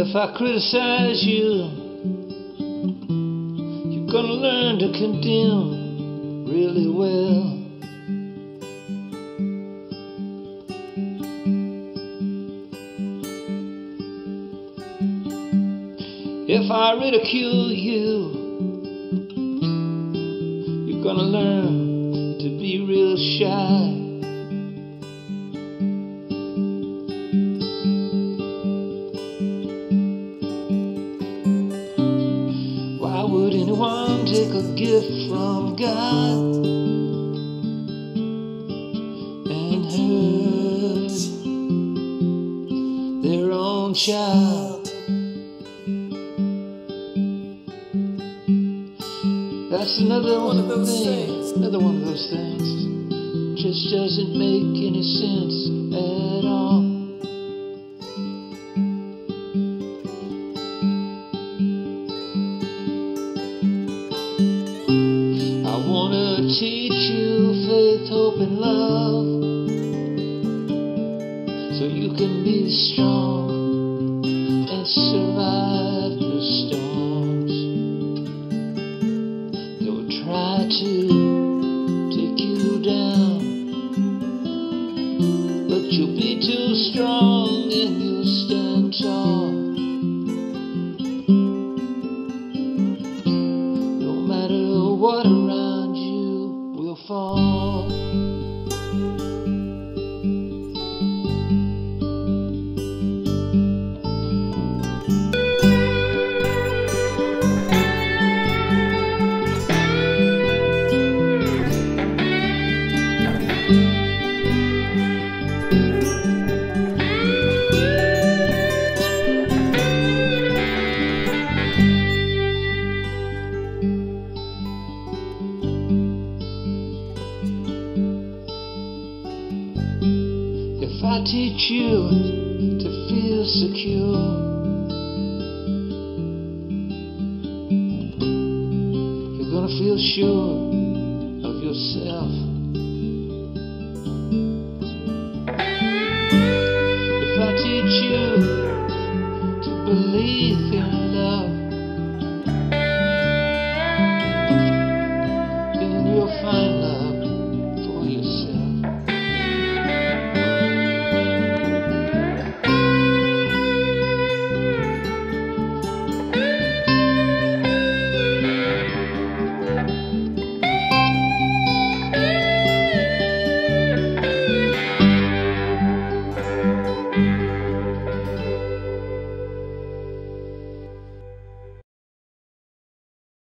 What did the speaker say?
If I criticize you, you're gonna learn to condemn really well. If I ridicule you, you're gonna learn to be real shy. Why would anyone take a gift from God and hurt their own child? That's another one of those things. Another one of those things. Just doesn't make any sense at all. I wanna teach you faith, hope, and love, so you can be strong and survive the storms. They'll try to take you down, but you'll be too strong and you'll stand tall. No matter what around you will fall. If I teach you to feel secure, you're gonna feel sure of yourself.